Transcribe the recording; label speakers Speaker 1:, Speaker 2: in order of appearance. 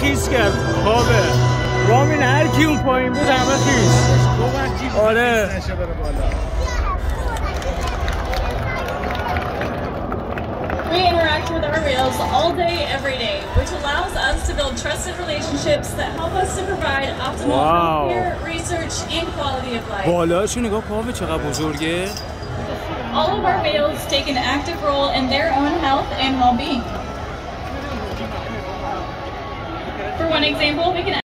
Speaker 1: خیس کرد خوابه رامین هر کی اون پایین بود همه خیس آره
Speaker 2: We interact with our whales all day, every day, which allows us to build trusted relationships that help us to provide optimal healthcare, research, and quality of life.
Speaker 1: بالاشو نگاه پاوه چقدر بزرگه.
Speaker 2: All of our whales take an active role in their own health and well-being. For one example, we can